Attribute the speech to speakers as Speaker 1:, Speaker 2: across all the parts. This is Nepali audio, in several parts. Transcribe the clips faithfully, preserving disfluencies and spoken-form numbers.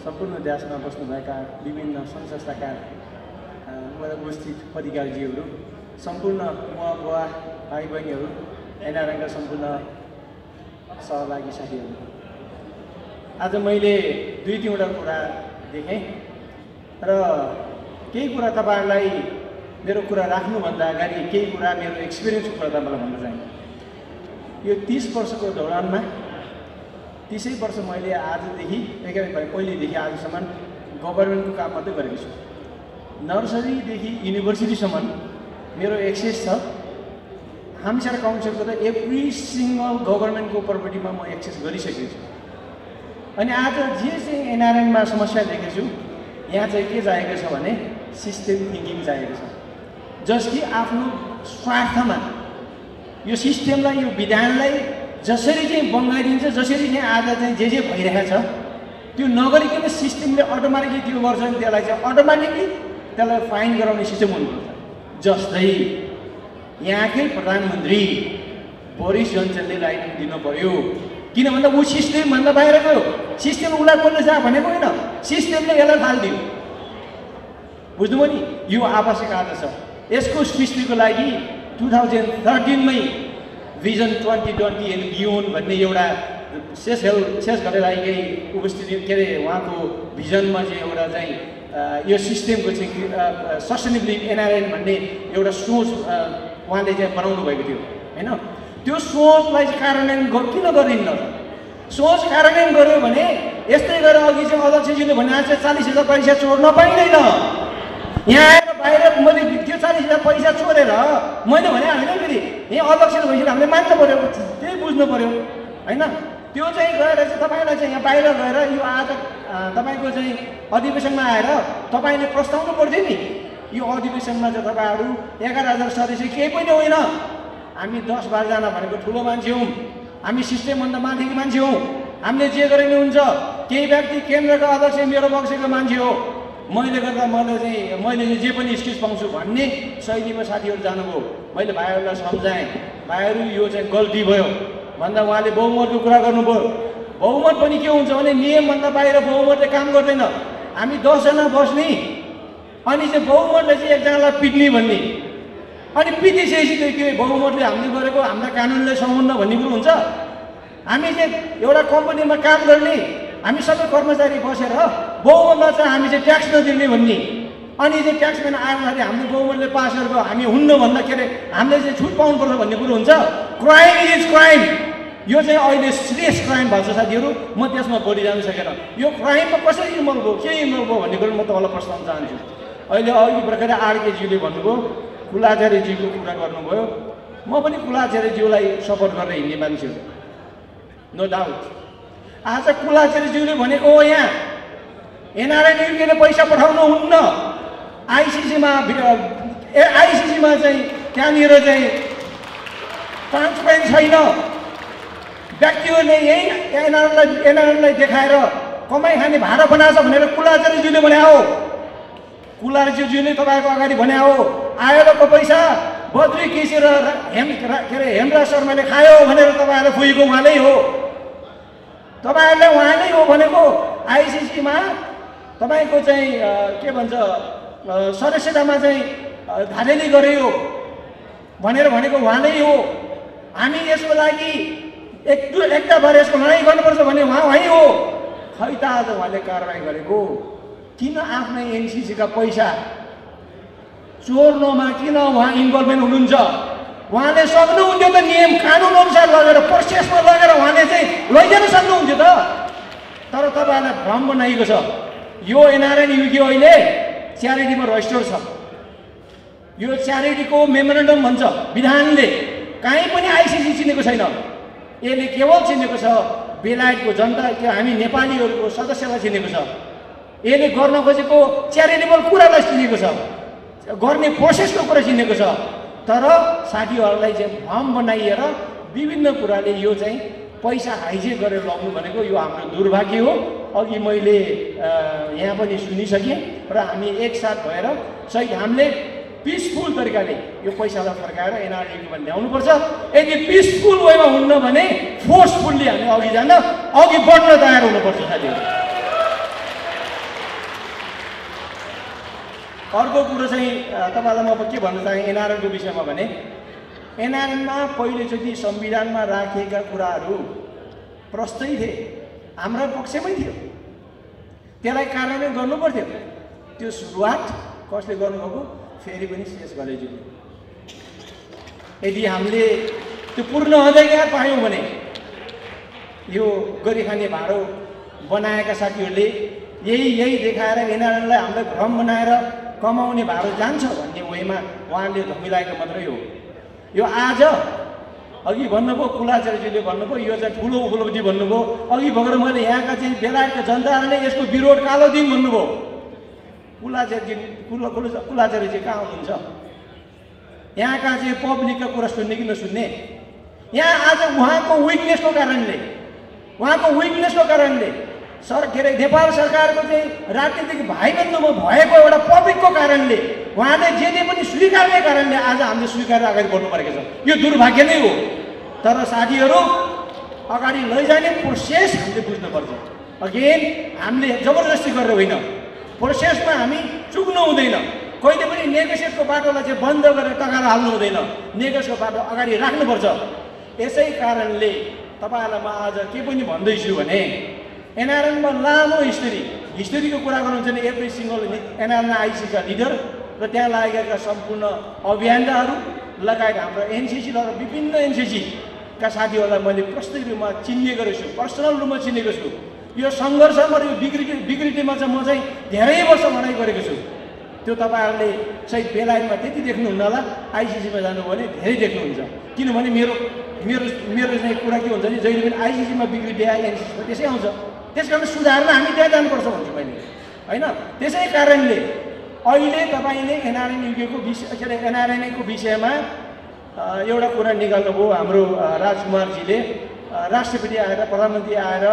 Speaker 1: सम्पूर्ण देशमा बस्नुभएका विभिन्न सङ्घ संस्थाका उपस्थित अधिकारीजीहरू, सम्पूर्ण बुवा बुवा भाइ बहिनीहरू, एनआरएनका सम्पूर्ण सहभागी साथीहरू, आज मैले दुई तिनवटा कुरा देखेँ र केही कुरा तपाईँहरूलाई मेरो कुरा राख्नुभन्दा अगाडि केही कुरा मेरो एक्सपिरियन्सको कुरा तपाईँलाई भन्न चाहेँ। यो तीस वर्षको दौरानमा तीसै वर्ष मैले आजदेखि एघार पहिलेदेखि आजसम्म गभर्मेन्टको काम मात्रै गरेको छु। नर्सरीदेखि युनिभर्सिटीसम्म मेरो एक्सेस छ। हाम्सार काउन्सिलको त एभ्री सिङ्गल गभर्मेन्टको प्रपर्टीमा म एक्सेस गरिसकेको छु। अनि आज जे चाहिँ एनआरएनमा समस्या देखेको छु, यहाँ चाहिँ के चाहिएको छ भने सिस्टम थिङ्किङ चाहिएको छ, जसकी आफ्नो स्वार्थमा यो सिस्टमलाई, यो विधानलाई जसरी चाहिँ बङ्गाइदिन्छ, जसरी चाहिँ आज चाहिँ जे जे भइरहेको छ त्यो नगरिकन सिस्टमले अटोमेटिकली त्यो गर्छ भने त्यसलाई चाहिँ अटोमेटिकली त्यसलाई फाइन गराउने सिस्टम हुनुपर्छ। जस्तै यहाँकै प्रधानमन्त्री बोरिस जोन्सनले राइट दिनु पर्यो, किन भन्दा ऊ सिस्टमभन्दा बाहिर गयो। सिस्टम उसलाई बोल्न जा भनेको होइन, सिस्टमले यसलाई फालिदियो। बुझ्नुभयो नि? यो आवश्यकता छ। यसको सृष्टिको लागि टु थाउजन्ड थर्टिनमै vision twenty twenty and beyond भन्ने एउटा शेष शेष घटेराईकै उपस्थिति के अरे उहाँको भिजनमा चाहिँ एउटा चाहिँ यो सिस्टमको चाहिँ सस्टेनेबिलिटी एनआरएन भन्ने एउटा सोच उहाँले चाहिँ बनाउनु भएको थियो होइन। त्यो सोचलाई चाहिँ कार्यान्वयन किन गरिन्न? सोच कार्यान्वयन गर्यो भने यस्तै गरेर अघि चाहिँ अध्यक्षजीले भने चाहिँ चालिस हजार पैसा चोर नपाइँदैन। यहाँ आएर बाहिर मैले त्यो चालिस हजार पैसा चोरेर मैले भने होइन, फेरि यहाँ अध्यक्ष भइसक्यो, हामीले मान्नु पऱ्यो, त्यही बुझ्नु पऱ्यो होइन। त्यो चाहिँ गएर चाहिँ तपाईँलाई चाहिँ यहाँ बाहिर गएर यो आज तपाईँको चाहिँ अधिवेशनमा आएर तपाईँले प्रस्ताउनु पर्थ्यो नि। यो अधिवेशनमा चाहिँ तपाईँहरू एघार हजार सदस्य केही पनि होइन, हामी दस बाह्रजना भनेको ठुलो मान्छे हौँ, हामी सिस्टमभन्दा माथिको मान्छे हौँ, हामीले जे गरे नि हुन्छ। केही व्यक्ति केन्द्रका अध्यक्ष मेरो बक्सेको मान्छे हो, मैले गर्दा मैले चाहिँ मैले जे पनि एक्सक्युज पाउँछु भन्ने शैलीमा साथीहरू जानुभयो। मैले भाइहरूलाई सम्झाएँ, भाइहरू यो चाहिँ गल्ती भयो भन्दा उहाँले बहुमतको कुरा गर्नुभयो। बहुमत पनि के हुन्छ भने नियमभन्दा बाहिर बहुमतले काम गर्दैन। हामी दसजना बस्ने अनि चाहिँ बहुमतले चाहिँ एकजनालाई पिट्ने भन्ने, अनि पिटिसकेपछि त्यो के बहुमतले हामीले गरेको हाम्रा कानुनले सम्बन्ध भन्ने कुरो हुन्छ। हामी चाहिँ एउटा कम्पनीमा काम गर्ने, हामी सबै कर्मचारी बसेर बहुमतमा चाहिँ हामी चाहिँ ट्याक्स नदिने भन्ने, अनि चाहिँ ट्याक्स पेन आउँदाखेरि हामीले बहुमतले पास गरेको हामी हुन्न भन्दा के अरे हामीले चाहिँ छुट पाउनुपर्छ भन्ने कुरो हुन्छ। Crime is crime. यो चाहिँ अहिले सिरियस क्राइम भएको छ साथीहरू। म त्यसमा बढी जान सकेन। यो क्राइममा कसरी इन्भल्भ भयो, के इन्भल्भ भयो भन्ने कुरो म तपाईँलाई प्रश्न चाहन्छु। अहिले अघि भर्खर आरकेजीले भन्नुभयो, कुलाचार्यजीको कुरा गर्नुभयो। म पनि कुलाचार्यज्यूलाई सपोर्ट गरेर हिँड्ने मान्छे हो, नो डाउट। आज कुलाचार्यज्यूले भनेको हो यहाँ एनआरएन युकेले पैसा पठाउनु हुन्न, आइसिसीमा ए आइसिसीमा चाहिँ त्यहाँनिर चाहिँ ट्रान्सपेरेन्ट छैन। व्यक्तिहरूले यही एनआरएनलाई एनआरएनलाई देखाएर कमाइ खाने भाडा बनाएको छ भनेर कुलाचार्यज्यूले भने हो। कुलाचार्यज्यूले तपाईँको अगाडि भने हो आयोगको पैसा बद्री केसी र हेम के अरे हेमराज शर्माले खायो भनेर तपाईँहरूले फुइको उहाँले हो। तपाईँहरूले उहाँले हो भनेको आइसिसीमा तपाईँको चाहिँ के भन्छ सदस्यतामा चाहिँ धारेली गऱ्यो भनेर भनेको उहाँले हो। हामी यसको लागि एक एकता भएर यसको लडाइँ गर्नुपर्छ भने उहाँ उहाँ हो। खै त आज उहाँले कारवाही गरेको किन? आफ्नै एनसिसीका पैसा चोर्नुमा किन उहाँ इन्भल्भमेन्ट हुनुहुन्छ? उहाँले सक्नुहुन्थ्यो त नियम कानुन अनुसार लगेर प्रोसेसमा लगेर उहाँले चाहिँ लैजान सक्नुहुन्थ्यो त। तर तपाईँहरूलाई भ्रम बनाइएको छ। यो एनआरएन युके अहिले च्यारिटीमा रजिस्टर छ। यो च्यारिटीको मेमोरेन्डम भन्छ विधानले, कहीँ पनि आइसिसी चिनेको छैन। यसले केवल चिनेको छ बेलायतको जनता, त्यो हामी नेपालीहरूको सदस्यलाई चिनेको छ। यसले गर्न खोजेको च्यारिटेबल कुरालाई चिनेको छ, गर्ने प्रोसेसको कुरा चिनेको छ। तर साथीहरूलाई चाहिँ भ्रम बनाइएर विभिन्न कुराले यो चाहिँ पैसा हाइजेक गरेर लग्नु भनेको यो हाम्रो दुर्भाग्य हो। अघि मैले यहाँ पनि सुनिसकेँ र हामी एकसाथ भएर सही हामीले पिसफुल तरिकाले यो पैसालाई फर्काएर एनआरडीमा ल्याउनुपर्छ। यदि पिसफुल वेमा हुन्न भने फोर्सफुल्ली हामी अघि जान अघि बढ्न तयार हुनुपर्छ साथीहरू। अर्को कुरो चाहिँ तपाईँलाई म के भन्न चाहेँ एनआरएनको विषयमा भने एनआरएनमा पहिलोचोटि संविधानमा राखिएका कुराहरू प्रस्तै थिए, हाम्रा पक्षमै थियो, त्यसलाई कार्यान्वयन गर्नु पर्थ्यो। त्यो सुरुवात कसले गर्नुभएको? फेरि पनि शेष गलेज्यूले। यदि हामीले त्यो पूर्ण अधिकार पायौँ भने यो गरिखाने भाडो बनाएका साथीहरूले यही यही देखाएर एनआरएनलाई हामीलाई भ्रम बनाएर कमाउने भाडो जान्छ भन्ने वेमा उहाँले धमिलाएको मात्रै हो। यो आज अघि भन्नुभयो कुलाचार्यजीले भन्नुभयो यो चाहिँ ठुलो उपलब्धि भन्नुभयो। अघि भएर मैले यहाँका चाहिँ बेलायतका जनताहरूले यसको विरोध कालो दिन भन्नुभयो। कुलाचार्यजी कुला कुलाचार्यजी कहाँ हुनुहुन्छ? यहाँका चाहिँ पब्लिकका कुरा सुन्ने कि नसुन्ने? यहाँ आज उहाँको विकनेसको कारणले उहाँको विकनेसको कारणले सर के अरे नेपाल सरकारको चाहिँ राजनीतिक भाइबन्धुमा भएको एउटा पब्लिकको कारणले उहाँले जे जे पनि स्वीकार्ने कारणले आज हामीले स्वीकारेर अगाडि बढ्नु परेको छ। यो दुर्भाग्य नै हो। तर साथीहरू अगाडि लैजाने प्रोसेस हामीले बुझ्नुपर्छ। अगेन हामीले जबरजस्ती गरेर होइन, प्रोसेसमा हामी चुक्नु हुँदैन। कहिले पनि नेगोसिएटको बाटोलाई चाहिँ बन्द गरेर टकाएर हाल्नु हुँदैन, नेगोसिएटको बाटो अगाडि राख्नुपर्छ। यसै कारणले तपाईँहरूलाई म आज के पनि भन्दैछु भने एनआरएनमा लामो हिस्ट्री हिस्ट्रीको कुरा गर्नुहुन्छ भने एभ्री सिङ्गल एनआरएन आइसीका लिडर र त्यहाँ लागेका सम्पूर्ण अभियन्ताहरू लगायत हाम्रो एनसिसी र विभिन्न एनसिसीका साथीहरूलाई मैले प्रस्तै रूपमा चिनेको रहेछु, पर्सनल रूपमा चिनेको छु। यो सङ्घर्षमा यो विकृति विकृतिमा चाहिँ म चाहिँ धेरै वर्ष भनाइ गरेको छु। त्यो तपाईँहरूले चाहिँ बेलायतमा त्यति देख्नुहुन्न होला, आइसिसीमा जानुभयो भने धेरै देख्नुहुन्छ। किनभने मेरो मेरो मेरो चाहिँ कुरा के हुन्छ भने जहिले पनि आइसिसीमा बिग्रिदिए एनसिसीमा त्यसै आउँछ। त्यस कारण सुधार्न हामी त्यहाँ जानुपर्छ भन्छु मैले, होइन? त्यसै कारणले अहिले तपाईँले एनआरएन युकेको विषय के अरे एनआरएनको विषयमा एउटा कुरा निकाल्नुभयो। हाम्रो राजकुमारजीले राष्ट्रपति आएर प्रधानमन्त्री आएर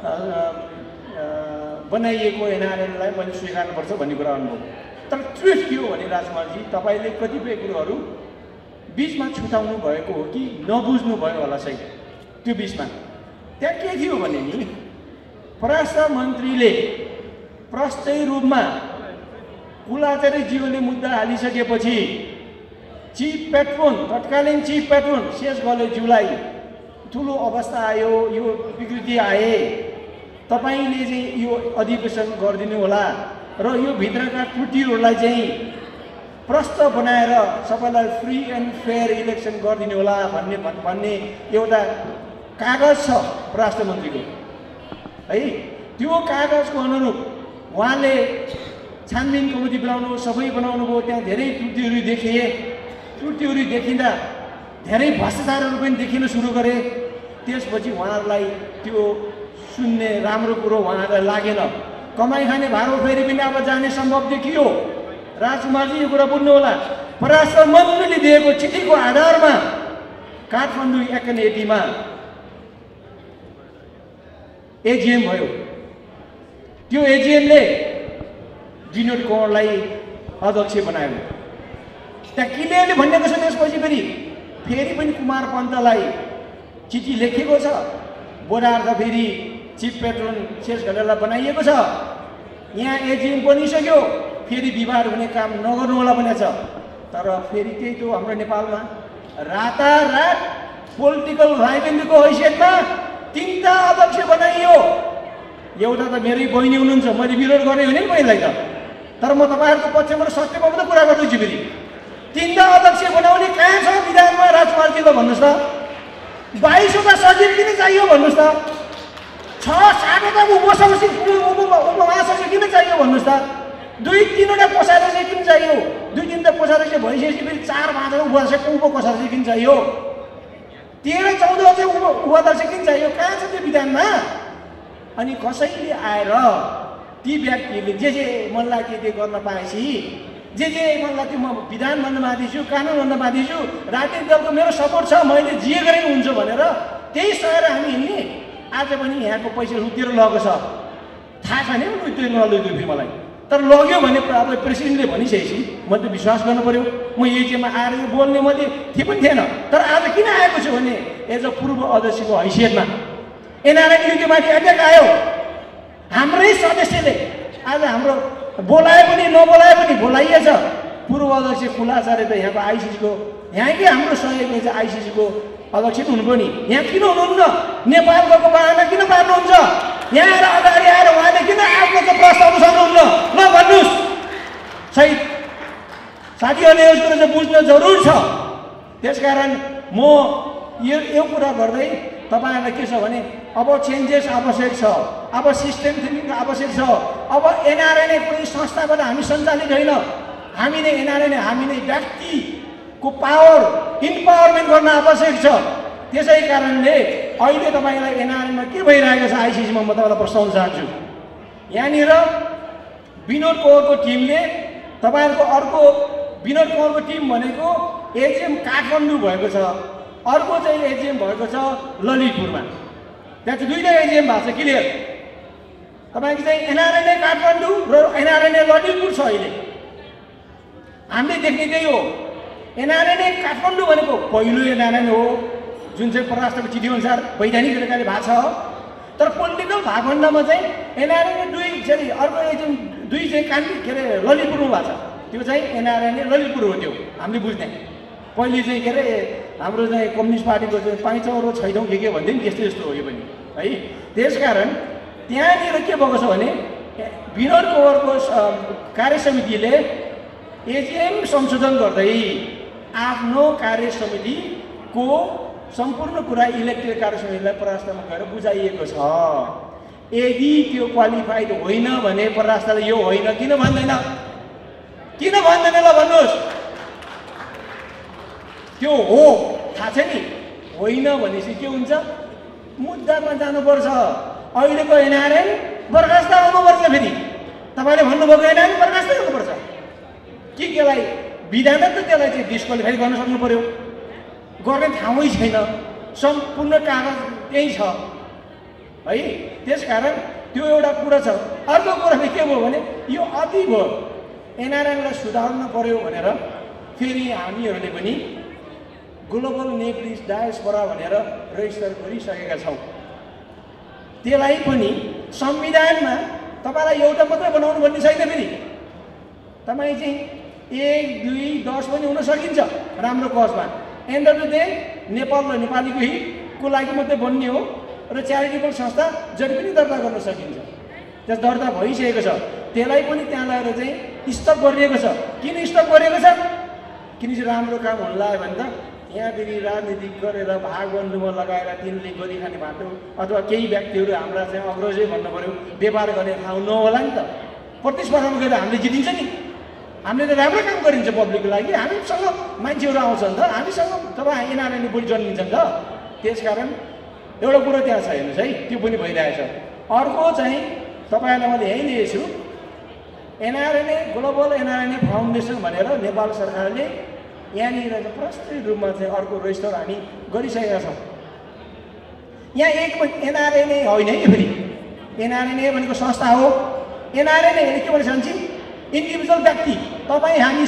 Speaker 1: बनाइएको एनआरएनलाई मैले स्वीकार्नुपर्छ भन्ने कुरा गर्नुभयो। तर ट्रुथ के हो भने राजकुमारजी तपाईँले कतिपय कुरोहरू बिचमा छुटाउनु भएको हो कि नबुझ्नु भयो होला सही। त्यो बिचमा त्यहाँ के थियो भने नि परराष्ट्र मन्त्रीले प्रस्तै रूपमा कुलाचार्यज्यूले मुद्दा हालिसकेपछि चिफ पेट्रोन तत्कालीन चिफ पेट्रोन शेष गलेज्यूलाई ठुलो अवस्था आयो, यो विकृति आए, तपाईँले चाहिँ यो अधिवेशन गरिदिनु होला र यो भित्रका त्रुटिहरूलाई चाहिँ प्रश्न बनाएर सबैलाई फ्री एन्ड फेयर इलेक्सन गरिदिनु होला भन्ने भन्ने एउटा कागज छ परराष्ट्र मन्त्रीको, है? त्यो कागजको अनुरूप उहाँले छानबिन कमिटी बनाउनु सबै बनाउनु भयो। त्यहाँ धेरै त्रुटिहरू देखिए। त्रुटिहरू देखिँदा धेरै भ्रष्टाचारहरू पनि देखिन सुरु गरे। त्यसपछि उहाँहरूलाई त्यो सुन्ने राम्रो कुरो उहाँहरूलाई लागेन। कमाइ खाने भारो फेरि पनि अब जाने सम्भव देखियो। राजकुमारजी यो कुरा बुझ्नु होला। परराष्ट्र मन्त्रीले दिएको चिठीको आधारमा काठमाडौँ एकानब्बेमा एजिएम भयो। त्यो एजिएमले विनोद कौरलाई अध्यक्ष बनायो। त्यहाँ क्लियरली भनिएको छ। त्यसपछि फेरि फेरि पनि कुमार पन्तलाई चिठी लेखेको छ। बोरार्थ फेरि चिफ पेट्रोन शेष गलेलाई बनाइएको छ। यहाँ एजिएम बनिसक्यो, फेरि विवाद हुने काम नगर्नु होला भनेको छ। तर फेरि त्यही त हाम्रो नेपालमा रातारात पोलिटिकल भाइबन्धुको हैसियतमा तीनटा अध्यक्ष बनाइयो। एउटा त मेरै बहिनी हुनुहुन्छ, मैले विरोध गरेँ भने नि पहिल्यै त। तर म तपाईँहरूको पक्षबाट सत्यमा मात्रै कुरा गर्दैछु। फेरि तीनटा अध्यक्ष बनाउने कहाँ छ विधानमा राजकुमारजी? त भन्नुहोस् त। बाइसवटा सचिव किन चाहियो भन्नुहोस् त? छ सातवटा उपसचिव उपमहासचिव किन चाहियो भन्नुहोस् त? दुई तिनवटा कोषाध्यक्ष किन चाहियो? दुई तिनवटा कोषाध्यक्ष भइसकेपछि फेरि चार पाँचवटा उपाध्यक्ष उप कोषाध्यक्ष किन चाहियो? तेह्र चौध चाहिँ उप उपाध्यक्ष किन चाहियो? कहाँ छ त्यो विधानमा? अनि कसैले आएर ती व्यक्तिले जे जे मन लाग्यो त्यो गर्न पाएपछि जे जे मन लाग्यो म विधान भन्न बाँधिछु, कानुन भन्न बाँधिछु, राजनीतिक दलको मेरो सपोर्ट छ, मैले जे गरेको हुन्छ भनेर त्यही सहेर हामी हिँड्ने। आज पनि यहाँको पैसा लुटेर लगेको छ। थाहा छैन लुट्यो नलुट्यो फेरि मलाई। तर लग्यो भने अब प्रेसिडेन्टले भनिसकेपछि मैले त विश्वास गर्नु पऱ्यो। म एजिएममा आएर यो बोल्ने मैले थिए पनि थिएन। तर आज किन आएको छु भने एज अ पूर्व अध्यक्षको हैसियतमा एनआरएन युकेमाथि एट्याक आयो। हाम्रै सदस्यले आज हाम्रो बोलाए पनि नबोलाए पनि बोलाइएछ। पूर्व अध्यक्ष कुलाचार्य त यहाँको आइसिसीको यहाँकै हाम्रो सहयोगले चाहिँ आइसिसीको अध्यक्ष हुनु नि, यहाँ किन हुनुहुन्न? नेपाल गएको बाहना किन पार्नुहुन्छ? यहाँ आएर अगाडि आएर उहाँले किन आफ्नो त प्रस्ताव सक्नुहुन्न? ल भन्नुहोस्। सही साथीहरूले यो कुरो चाहिँ बुझ्न जरुर छ। त्यसकारण म यो यो कुरा गर्दै तपाईँहरूलाई के छ भने अब चेन्जेस आवश्यक छ, अब सिस्टम थिङ्किङ आवश्यक छ। अब एनआरएनए कुनै संस्थाबाट हामी सञ्चालित होइन, हामी नै एनआरएनए हामी नै व्यक्तिको पावर इम्पावरमेन्ट गर्न आवश्यक छ। त्यसै कारणले अहिले तपाईँलाई एनआरएनमा के भइरहेको छ आइसिसीमा म तपाईँलाई प्रस्ताउन चाहन्छु। यहाँनिर विनोद कौरको टिमले तपाईँहरूको अर्को विनोद कौरको टिम भनेको एजिएम काठमाडौँ भएको छ, अर्को चाहिँ एजिएम भएको छ ललितपुरमा। त्यहाँ चाहिँ दुईवटा एजिएम भएको छ क्लियर। तपाईँको चाहिँ एनआरएनए काठमाडौँ र एनआरएनए ललितपुर छ। अहिले हामीले देख्ने त्यही हो। एनआरएनए काठमाडौँ भनेको पहिलो एनआरएनए हो जुन चाहिँ परराष्ट्रको चिठी अनुसार वैधानिक तरिकाले भएको छ। तर पोलिटिकल भागभण्डामा चाहिँ एनआरएनए दुई चाहिँ अर्को एजिएम दुई चाहिँ कान्ति के अरे ललितपुरमा भएको छ। त्यो चाहिँ एनआरएनए ललितपुर हो। त्यो हामीले बुझ्ने पहिले चाहिँ के अरे हाम्रो चाहिँ कम्युनिस्ट पार्टीको चाहिँ पाइँचौँ र छैटौँ के के भन्थ्यो नि, त्यस्तो यस्तो हो यो पनि है। त्यसकारण त्यहाँनिर के भएको छ भने विनोद कौरको कार्य समितिले एजिएम संशोधन गर्दै आफ्नो कार्य समितिको सम्पूर्ण कुरा इलेक्टेड कार्य समितिलाई परराष्ट्रमा गएर बुझाइएको छ। यदि त्यो क्वालिफाइड होइन भने परराष्ट्रले यो होइन किन भन्दैन? किन भन्दैन ल भन्नुहोस्? त्यो हो थाहा छ नि, होइन भनेपछि के हुन्छ? मुद्दामा जानुपर्छ। अहिलेको एनआरएन बर्खास्त हुनुपर्छ। फेरि तपाईँले भन्नुभएको एनआरएन बर्खास्त हुनुपर्छ कि त्यसलाई विधान त त्यसलाई चाहिँ डिस्क्वालिफाई गर्न सक्नु पर्यो। गर्ने ठाउँै छैन, सम्पूर्ण कागज त्यही छ है। त्यसकारण त्यो एउटा कुरा छ। अर्को कुरा फेरि के भयो भने यो अति भयो, एनआरएनलाई सुधार्नु पर्यो भनेर फेरि हामीहरूले पनि ग्लोबल नेप्लिज डायस्पोरा भनेर रेजिस्टर गरिसकेका छौँ। त्यसलाई पनि संविधानमा तपाईँलाई एउटा मात्रै बनाउनु भन्ने छैन। फेरि तपाईँ चाहिँ एक दुई दस पनि हुन सकिन्छ राम्रो कजमा। End of the day Nepal र नेपालीको हितको लागि मात्रै बन्ने हो र च्यारिटेबल संस्था जति पनि दर्ता गर्न सकिन्छ। त्यस दर्ता भइसकेको छ। त्यसलाई पनि त्यहाँ लगाएर चाहिँ स्टप गरिएको छ। किन स्टप गरिएको छ? किनकि राम्रो काम हुन लाग्यो भने त यहाँ फेरि राजनीति गरेर भागबन्धुमा लगाएर तिनले गरिखाने बाटो अथवा केही व्यक्तिहरू हाम्रा चाहिँ अग्रजै भन्नु पऱ्यो व्यापार गर्ने ठाउँ नहोला नि त। प्रतिस्पर्धामा गएर हामीले जितिन्छ नि। हामीले त राम्रो काम गरिन्छ पब्लिकको लागि। हामीसँग मान्छेहरू आउँछ नि त, हामीसँग तपाईँ एनआरएनले बढी जन्मिन्छ नि त। त्यसकारण एउटा कुरो त्यहाँ छ हेर्नुहोस् है, त्यो पनि भइरहेछ। अर्को चाहिँ तपाईँहरूलाई मैले यहीँ लिएको छु, एनआरएनए ग्लोबल एनआरएनए फाउन्डेसन भनेर नेपाल सरकारले यहाँनिर चाहिँ प्रस्तुत रूपमा चाहिँ अर्को रेजिस्टर हामी गरिसकेका छौँ। यहाँ एक एनआरएनए होइन है, फेरि एनआरएनए भनेको संस्था हो। एनआरएनए के भन्छ भने इन्डिभिजुअल व्यक्ति तपाईँ हामी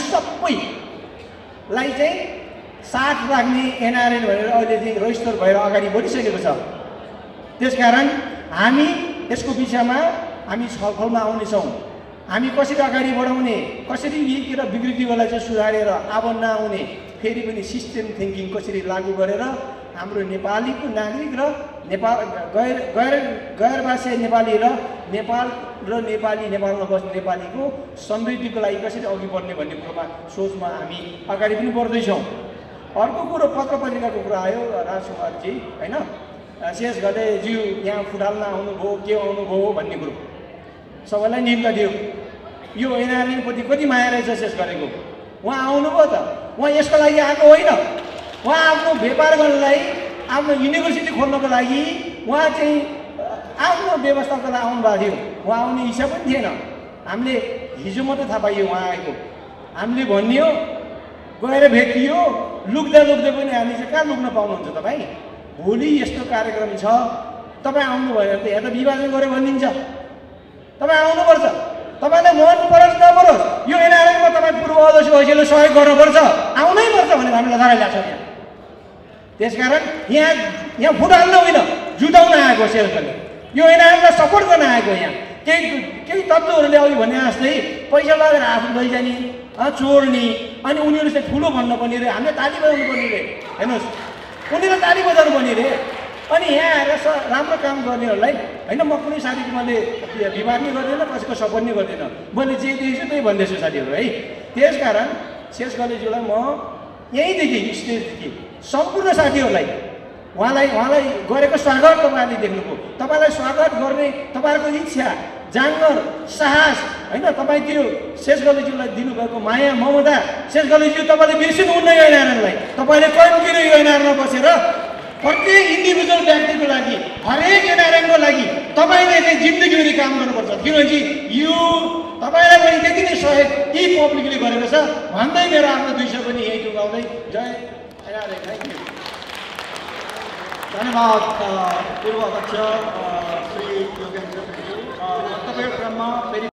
Speaker 1: सबैलाई चाहिँ साथ राख्ने एनआरएन भनेर अहिले चाहिँ रेजिस्टर भएर अगाडि बढिसकेको छ। त्यसकारण हामी यसको विषयमा हामी छलफलमा आउनेछौँ। हामी कसरी अगाडि बढाउने, कसरी यी र विकृतिहरूलाई चाहिँ सुधारेर अब नआउने फेरि पनि सिस्टम थिङ्किङ कसरी लागू गरेर हाम्रो नेपालीको नागरिक र नेपाल गैर गैर गैरभाषीय नेपाली र नेपाल र नेपाली नेपालमा बस्ने नेपालीको समृद्धिको लागि कसरी अघि बढ्ने भन्ने कुरोमा सोचमा हामी अगाडि पनि बढ्दैछौँ। अर्को कुरो पत्र पत्रिकाको कुरा आयो राजकुमारजी होइन, शेष घलेज्यू यहाँ फुटाल्न आउनुभयो के आउनुभयो भन्ने कुरो सबैलाई निम्ता दियो। यो एनआरएनप्रति कति माया रहेछ शेष गरेको। उहाँ आउनुभयो त, उहाँ यसको लागि आएको होइन। उहाँ आफ्नो व्यापार गर्नलाई, आफ्नो युनिभर्सिटी खोल्नको लागि उहाँ चाहिँ आफ्नो व्यवस्थाको लागि आउनुभएको थियो। उहाँ आउने इच्छा पनि थिएन। हामीले हिजो मात्रै थाहा पाइयो उहाँ आएको। हामीले भनियो गएर भेटियो, लुक्दा लुक्दै पनि हामी चाहिँ कहाँ लुक्न पाउनुहुन्छ तपाईँ? भोलि यस्तो कार्यक्रम छ, तपाईँ आउनु भएन त यहाँ त विभाजन गरेर भनिदिन्छ। तपाईँ आउनुपर्छ। तपाईँलाई मन परोस् नपरोस् यो एनआरएनमा तपाईँ पूर्व अध्यक्ष भएकोले सहयोग गर्नुपर्छ, आउनै पर्छ भनेर हामीले लडाइँ लाग्छ यहाँ। त्यसकारण यहाँ यहाँ फुटाल्न होइन, जुटाउन आएको सेल्फले यो एनआरएनलाई सपोर्ट गर्न आएको यहाँ। केही केही तत्त्वहरूले अघि भने जस्तै पैसा लगेर आफू लैजाने चोर्ने अनि उनीहरू चाहिँ ठुलो भन्न पर्ने रे हामीले ताली बजाउनु पर्ने रे हेर्नुहोस् उनीहरूले ताली बजाउनु पर्ने रे अनि यहाँ आएर स राम्रो काम गर्नेहरूलाई होइन म कुनै साथीको मैले विवाद नै गर्दैन कसैको सपोर्ट नै गर्दैन मैले जे देखेछु त्यही भन्दैछु साथीहरू है त्यस कारण शेष गलेज्यूलाई म यहीँदेखि स्टेजदेखि सम्पूर्ण साथीहरूलाई उहाँलाई उहाँलाई गरेको स्वागत तपाईँहरूले देख्नुभयो तपाईँलाई स्वागत गर्ने तपाईँहरूको इच्छा जाँगर साहस होइन तपाईँ त्यो शेष गलेज्यूलाई दिनुभएको माया ममता शेष गलेज्यू तपाईँले बिर्सिनुहुन्न यो एनआरएनलाई तपाईँले कन्टिन्यू यो एनआरएनमा बसेर प्रत्येक इन्डिभिजुअल व्यक्तिको लागि हरेक एनआरएनको लागि तपाईँले चाहिँ जिन्दगीभरि काम गर्नुपर्छ किनभने यो तपाईँलाई पनि त्यति नै सहयोग यी पब्लिकले गरेको छ भन्दै मेरो आफ्नो दुई सय पनि यही टुङ्गाउँदै जय एनआरएन थ्याङ्क यू
Speaker 2: धन्यवाद पूर्व अध्यक्ष श्री योगेन्द्र तपाईँको क्रममा फेरि